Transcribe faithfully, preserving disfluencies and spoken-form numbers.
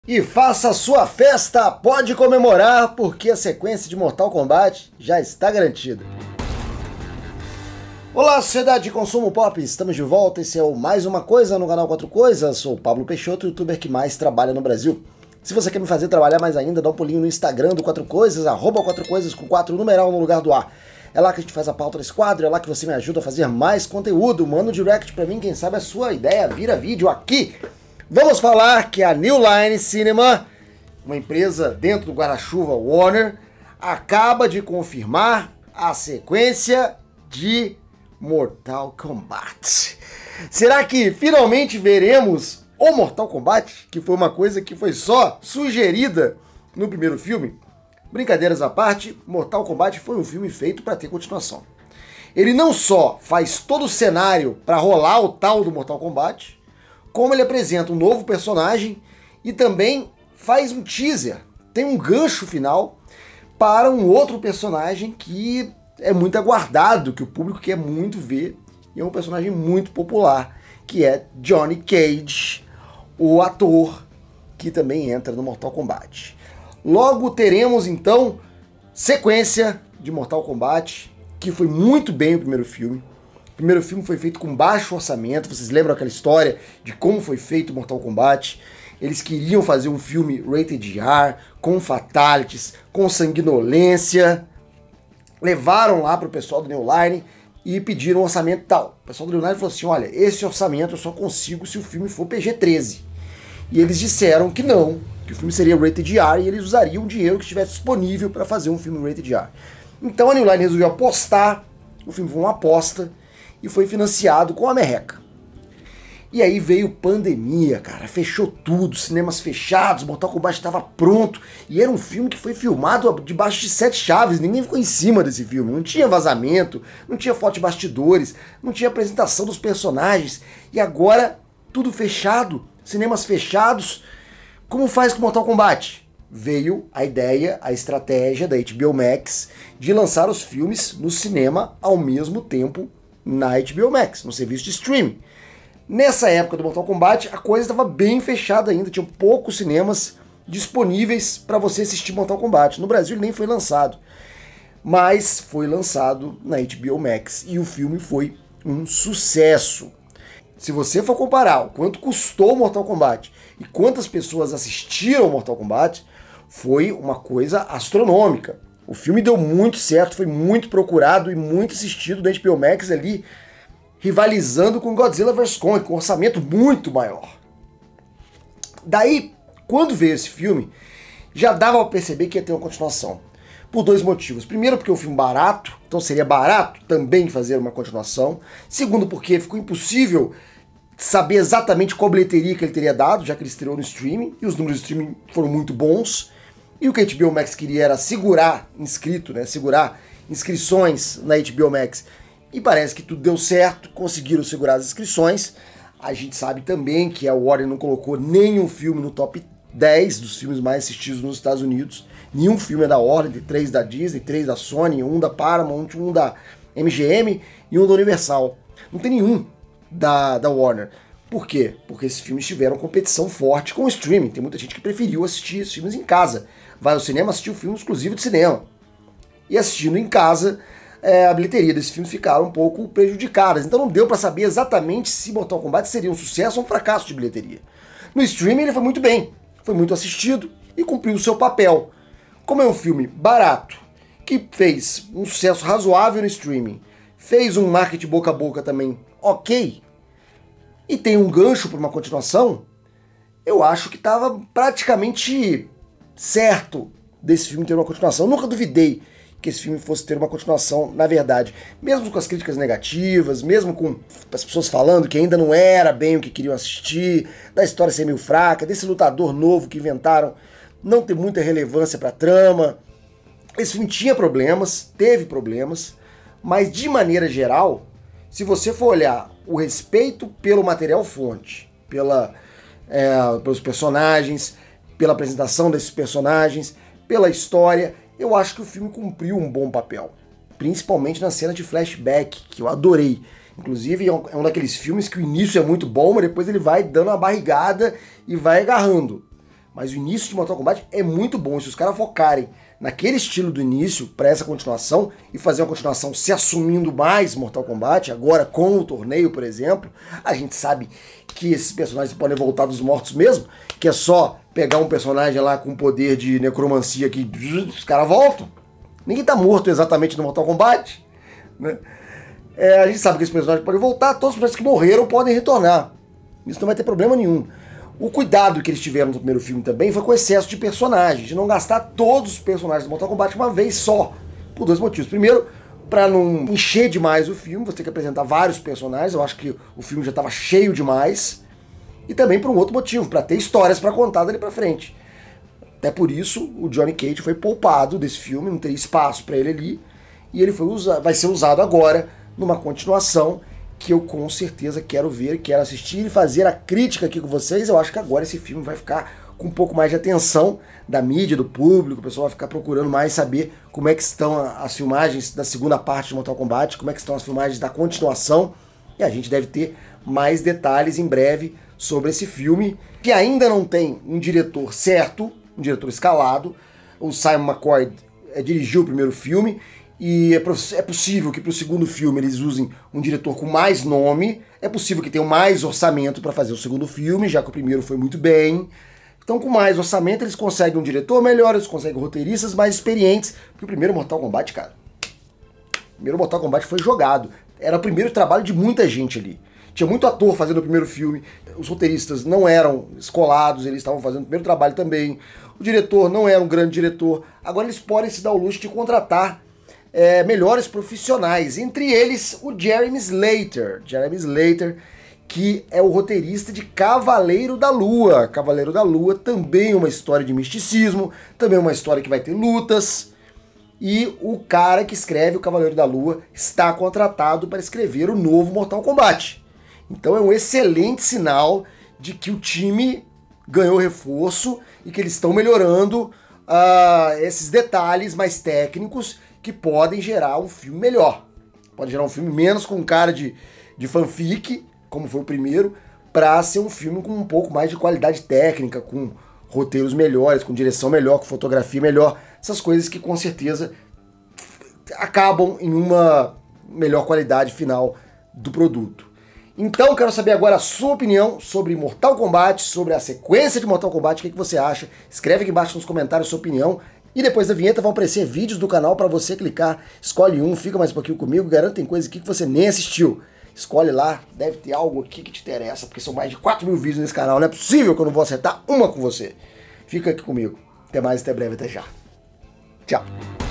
E faça a sua festa, pode comemorar, porque a sequência de Mortal Kombat já está garantida. Olá, sociedade de consumo pop, estamos de volta, esse é o Mais Uma Coisa no canal Quatro Coisas, sou o Pablo Peixoto, youtuber que mais trabalha no Brasil. Se você quer me fazer trabalhar mais ainda, dá um pulinho no Instagram do Quatro Coisas, arroba Quatro Coisas com quatro numeral no lugar do A. É lá que a gente faz a pauta desse quadro, é lá que você me ajuda a fazer mais conteúdo, manda um direct pra mim, quem sabe a sua ideia vira vídeo aqui. Vamos falar que a New Line Cinema, uma empresa dentro do guarda-chuva Warner, acaba de confirmar a sequência de Mortal Kombat. Será que finalmente veremos o Mortal Kombat, que foi uma coisa que foi só sugerida no primeiro filme? Brincadeiras à parte, Mortal Kombat foi um filme feito para ter continuação. Ele não só faz todo o cenário para rolar o tal do Mortal Kombat, como ele apresenta um novo personagem e também faz um teaser, tem um gancho final para um outro personagem que é muito aguardado, que o público quer muito ver, e é um personagem muito popular, que é Johnny Cage, o ator que também entra no Mortal Kombat. Logo teremos então sequência de Mortal Kombat, que foi muito bem o primeiro filme. O primeiro filme foi feito com baixo orçamento, vocês lembram aquela história de como foi feito Mortal Kombat? Eles queriam fazer um filme rated R, com fatalities, com sanguinolência. Levaram lá para o pessoal do New Line e pediram um orçamento tal. O pessoal do New Line falou assim, olha, esse orçamento eu só consigo se o filme for P G treze. E eles disseram que não, que o filme seria rated R e eles usariam o dinheiro que estivesse disponível para fazer um filme rated R. Então a New Line resolveu apostar, o filme foi uma aposta, e foi financiado com a merreca. E aí veio pandemia, cara, fechou tudo, cinemas fechados, Mortal Kombat estava pronto, e era um filme que foi filmado debaixo de sete chaves, ninguém ficou em cima desse filme, não tinha vazamento, não tinha foto de bastidores, não tinha apresentação dos personagens, e agora tudo fechado, cinemas fechados, como faz com Mortal Kombat? Veio a ideia, a estratégia da H B O Max de lançar os filmes no cinema ao mesmo tempo na H B O Max, no serviço de streaming. Nessa época do Mortal Kombat, a coisa estava bem fechada ainda, tinham poucos cinemas disponíveis para você assistir Mortal Kombat. No Brasil ele nem foi lançado, mas foi lançado na H B O Max e o filme foi um sucesso. Se você for comparar o quanto custou Mortal Kombat e quantas pessoas assistiram Mortal Kombat, foi uma coisa astronômica. O filme deu muito certo, foi muito procurado e muito assistido da H B O Max ali, rivalizando com Godzilla versus. Kong, com um orçamento muito maior. Daí, quando veio esse filme, já dava para perceber que ia ter uma continuação. Por dois motivos. Primeiro, porque é um filme barato, então seria barato também fazer uma continuação. Segundo, porque ficou impossível saber exatamente qual bilheteria que ele teria dado, já que ele estreou no streaming, e os números de streaming foram muito bons. E o que a H B O Max queria era segurar inscrito, né, segurar inscrições na H B O Max. E parece que tudo deu certo, conseguiram segurar as inscrições. A gente sabe também que a Warner não colocou nenhum filme no top dez dos filmes mais assistidos nos Estados Unidos. Nenhum filme é da Warner, tem três da Disney, três da Sony, um da Paramount, um da M G M e um da Universal. Não tem nenhum da, da Warner. Por quê? Porque esses filmes tiveram competição forte com o streaming. Tem muita gente que preferiu assistir esses filmes em casa. Vai ao cinema assistir um filme exclusivo de cinema. E assistindo em casa, é, a bilheteria desses filmes ficaram um pouco prejudicadas. Então não deu para saber exatamente se Mortal Kombat seria um sucesso ou um fracasso de bilheteria. No streaming ele foi muito bem, foi muito assistido e cumpriu o seu papel. Como é um filme barato, que fez um sucesso razoável no streaming, fez um marketing boca a boca também ok, e tem um gancho para uma continuação, eu acho que estava praticamente certo desse filme ter uma continuação. Eu nunca duvidei que esse filme fosse ter uma continuação, na verdade. Mesmo com as críticas negativas, mesmo com as pessoas falando que ainda não era bem o que queriam assistir, da história ser meio fraca, desse lutador novo que inventaram não ter muita relevância para a trama. Esse filme tinha problemas, teve problemas, mas de maneira geral, se você for olhar o respeito pelo material fonte, pela, é, pelos personagens, pela apresentação desses personagens, pela história, eu acho que o filme cumpriu um bom papel. Principalmente na cena de flashback, que eu adorei. Inclusive é um, é um daqueles filmes que o início é muito bom, mas depois ele vai dando uma barrigada e vai agarrando. Mas o início de Mortal Kombat é muito bom. E se os caras focarem naquele estilo do início para essa continuação e fazer uma continuação se assumindo mais Mortal Kombat, agora com o torneio, por exemplo, a gente sabe que esses personagens podem voltar dos mortos mesmo, que é só pegar um personagem lá com poder de necromancia que os caras voltam. Ninguém tá morto exatamente no Mortal Kombat, né? É, a gente sabe que esses personagens podem voltar, todos os personagens que morreram podem retornar. Isso não vai ter problema nenhum. O cuidado que eles tiveram no primeiro filme também foi com o excesso de personagens, de não gastar todos os personagens do Mortal Kombat uma vez só, por dois motivos. Primeiro, para não encher demais o filme, você tem que apresentar vários personagens, eu acho que o filme já estava cheio demais. E também por um outro motivo, para ter histórias para contar dali para frente. Até por isso, o Johnny Cage foi poupado desse filme, não teria espaço para ele ali, e ele foi usa- vai ser usado agora numa continuação que eu com certeza quero ver, quero assistir e fazer a crítica aqui com vocês. Eu acho que agora esse filme vai ficar com um pouco mais de atenção da mídia, do público, o pessoal vai ficar procurando mais saber como é que estão as filmagens da segunda parte de Mortal Kombat, como é que estão as filmagens da continuação, e a gente deve ter mais detalhes em breve sobre esse filme, que ainda não tem um diretor certo, um diretor escalado. O Simon McCoy é, dirigiu o primeiro filme, e é, é possível que para o segundo filme eles usem um diretor com mais nome, é possível que tenham mais orçamento para fazer o segundo filme, já que o primeiro foi muito bem. Então, com mais orçamento, eles conseguem um diretor melhor, eles conseguem roteiristas mais experientes, porque o primeiro Mortal Kombat, cara, o primeiro Mortal Kombat foi jogado. Era o primeiro trabalho de muita gente ali. Tinha muito ator fazendo o primeiro filme, os roteiristas não eram escolados, eles estavam fazendo o primeiro trabalho também. O diretor não era um grande diretor. Agora eles podem se dar o luxo de contratar é, melhores profissionais, entre eles o Jeremy Slater. Jeremy Slater, que é o roteirista de Cavaleiro da Lua. Cavaleiro da Lua também é uma história de misticismo, também é uma história que vai ter lutas. E o cara que escreve o Cavaleiro da Lua está contratado para escrever o novo Mortal Kombat. Então é um excelente sinal de que o time ganhou reforço e que eles estão melhorando uh, esses detalhes mais técnicos que podem gerar um filme melhor. Pode gerar um filme menos com cara de, de fanfic, como foi o primeiro, para ser um filme com um pouco mais de qualidade técnica, com roteiros melhores, com direção melhor, com fotografia melhor. Essas coisas que com certeza acabam em uma melhor qualidade final do produto. Então eu quero saber agora a sua opinião sobre Mortal Kombat, sobre a sequência de Mortal Kombat, o que, que você acha? Escreve aqui embaixo nos comentários a sua opinião. E depois da vinheta vão aparecer vídeos do canal para você clicar, escolhe um, fica mais um pouquinho comigo, garanto tem coisa aqui que você nem assistiu. Escolhe lá, deve ter algo aqui que te interessa, porque são mais de quatro mil vídeos nesse canal, não é possível que eu não vou acertar uma com você. Fica aqui comigo. Até mais, até breve, até já. Tchau.